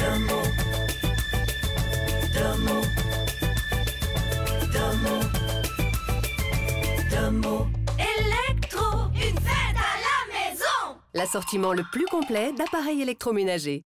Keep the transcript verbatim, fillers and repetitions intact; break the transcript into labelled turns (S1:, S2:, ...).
S1: Domo. Domo. Domo. Domo. Électro, une fête à la maison!
S2: L'assortiment le plus complet d'appareils électroménagers.